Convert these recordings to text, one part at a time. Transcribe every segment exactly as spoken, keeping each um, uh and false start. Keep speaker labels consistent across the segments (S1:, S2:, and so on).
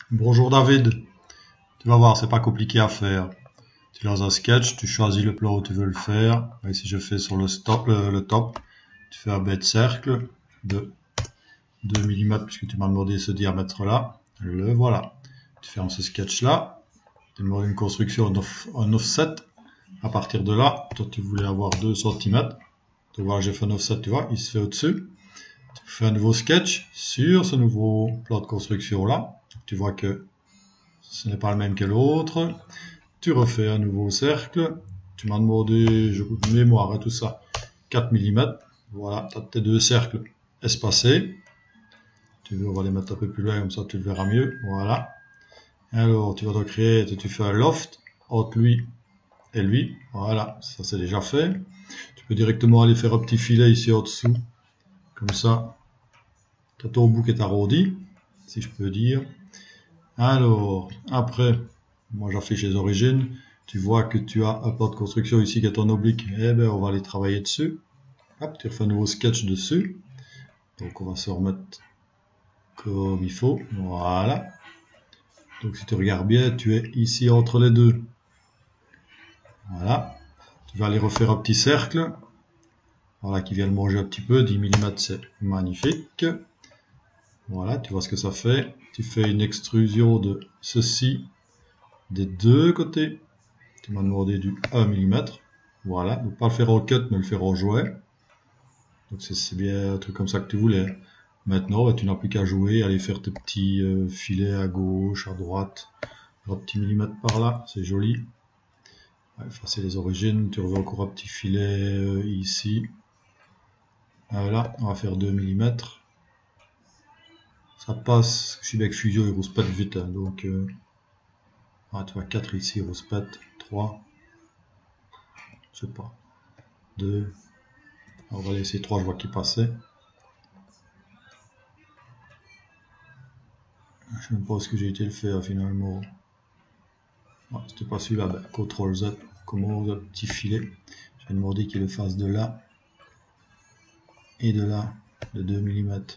S1: Bonjour David, tu vas voir, c'est pas compliqué à faire. Tu lances un sketch, tu choisis le plan où tu veux le faire. Ici je fais sur le, stop, le, le top, tu fais un bête cercle de deux millimètres puisque tu m'as demandé ce diamètre là. Le voilà. Tu fermes ce sketch là, tu demandes une construction en, off, en offset. À partir de là, toi tu voulais avoir deux centimètres. Tu vois, j'ai fait un offset, tu vois, il se fait au-dessus. Tu fais un nouveau sketch sur ce nouveau plan de construction là. Tu vois que ce n'est pas le même que l'autre. Tu refais un nouveau cercle. Tu m'as demandé, je de mémoire et tout ça, quatre millimètres. Voilà, tu as tes deux cercles espacés. Tu veux, on va les mettre un peu plus loin, comme ça tu le verras mieux. Voilà. Alors, tu vas te créer, tu fais un loft entre lui et lui. Voilà, ça c'est déjà fait. Tu peux directement aller faire un petit filet ici en dessous. Comme ça, ton bouc est arrondi, si je peux dire. Alors, après, moi j'affiche les origines. Tu vois que tu as un plan de construction ici qui est en oblique. Eh bien, on va aller travailler dessus. Hop, tu refais un nouveau sketch dessus. Donc, on va se remettre comme il faut. Voilà. Donc, si tu regardes bien, tu es ici entre les deux. Voilà. Tu vas aller refaire un petit cercle. Voilà, qui vient le manger un petit peu. dix millimètres, c'est magnifique. Voilà, tu vois ce que ça fait. Tu fais une extrusion de ceci des deux côtés. Tu m'as demandé du un millimètre. Voilà, donc pas le faire en cut, mais le faire en jouet. Donc c'est bien un truc comme ça que tu voulais. Maintenant, bah, tu n'as plus qu'à jouer, aller faire tes petits euh, filets à gauche, à droite, un petit millimètre par là, c'est joli. Ouais, effacer les origines, tu revois encore un petit filet euh, ici. Voilà, on va faire deux millimètres. Ça passe, je suis avec Fusion, il rouspète vite, hein, donc euh, ah, tu vois quatre ici, il rouspète, trois, je sais pas, deux, on va laisser trois, je vois qu'il passait. Je sais même pas où est-ce que j'ai été le faire finalement. Ouais, c'était pas celui-là, ben, contrôle Z, comment un petit filet. J'ai demandé qu'il le fasse de là et de là, de deux millimètres.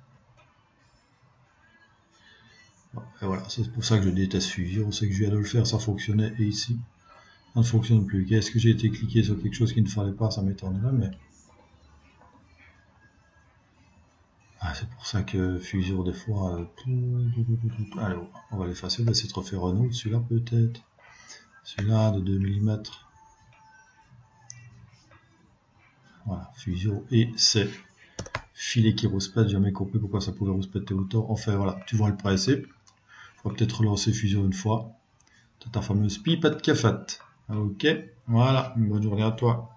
S1: Et voilà, c'est pour ça que je déteste Fusion, c'est que je viens de le faire, ça fonctionnait, et ici, ça ne fonctionne plus. Est-ce que j'ai été cliqué sur quelque chose qu'il ne fallait pas, ça m'étonnerait, mais... Ah, c'est pour ça que Fusion, des fois... Euh... Allez, on va l'effacer, on va essayer de refaire un autre, celui-là peut-être. Celui-là, de deux millimètres. Voilà, Fusion, et c'est filet qui rouspète, jamais compris pourquoi ça pouvait rouspéter autant. Enfin voilà, tu vois le principe. On va peut-être relancer Fusion une fois. C'est ta fameuse pipette qui est faite. Ok, voilà, une bonne journée à toi.